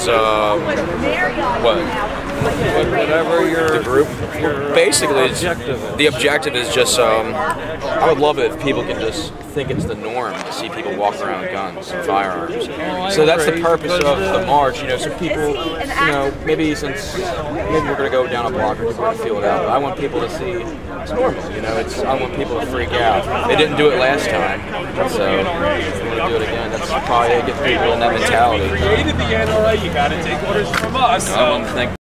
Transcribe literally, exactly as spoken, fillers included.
Um, what? Whatever your The group? your Basically, it's, objective is. the objective is just, um, I would love it if people can just think it's the norm to see people walk around with guns and firearms. I So that's the agree, purpose but, of uh, the march, you know, so people, you know, maybe since, maybe we're going to go down a block or people are going to feel it out, but I want people to see it's normal, you know, it's, I want people to freak out. They didn't do it last time, so if we want to do it again, that's probably get people in that mentality. Created the N R A, you got to take orders from us. I don't think